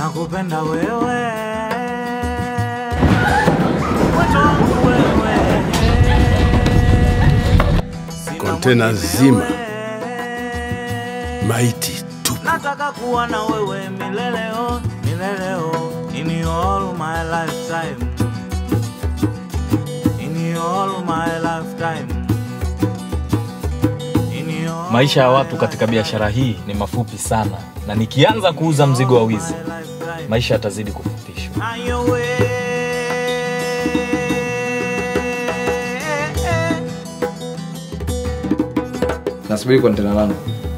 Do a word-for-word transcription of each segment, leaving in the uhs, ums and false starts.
nakupenda wewe, wendo wewe, kontena zima maiti tupu. Nataka kuwa na wewe mileleo, mileleo, in all my lifetime, in all my lifetime. Maisha ya watu katika biashara hii ni mafupi sana, na nikianza kuuza mzigo wa wizi, maisha yatazidi kufupishwa. Nasubiri kontena langu.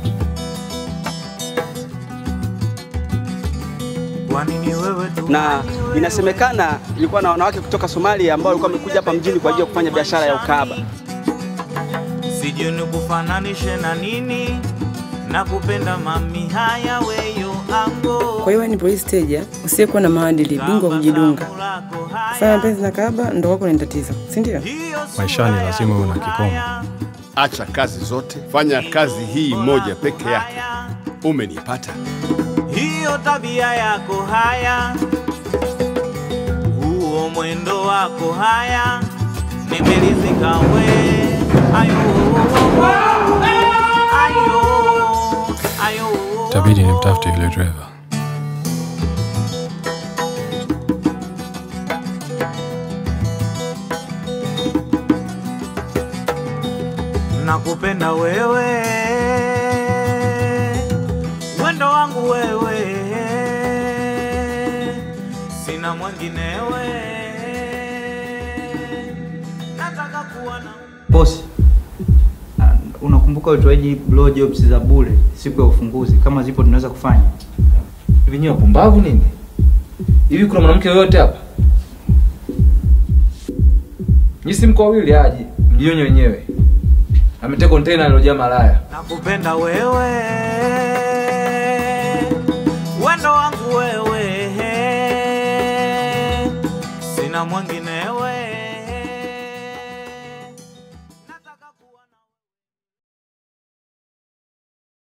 Na inasemekana ilikuwa na wanawake kutoka Somalia ambao walikuwa wamekuja hapa mjini kwa ajili ya kufanya biashara ya ukahaba. Sijui nikufananishe na nini, nakupenda mami, haya weyo ango. Kwa hiyo ni police stage, usiyekuwa na maadili, bingwa kujidunga. Fanya penzi na kahaba ndo wako ni tatizo, si ndio? Maishani lazima uwe na kikomo. Acha kazi zote, fanya kazi hii moja peke yake. Umenipata? Hiyo tabia yako haya, huo mwendo wako haya, nimelizika we. Ayo, ayo, ayo. Tabidi nimtafute yule driver. Nakupenda wewe, wendo wangu wewe, sina mwinginewe, nataka kuwa na boss. Unakumbuka utoaji blow jobs za bure siku ya ufunguzi? Kama zipo tunaweza kufanya. Hivi nyewe pumbavu nini? Hivi kuna mwanamke yoyote hapa? Nyisi mko wawili aje, mjionye wenyewe. Ameteka container iliyojaa malaya. Nakupenda wewe, wendo wangu wewe, sina mwingine.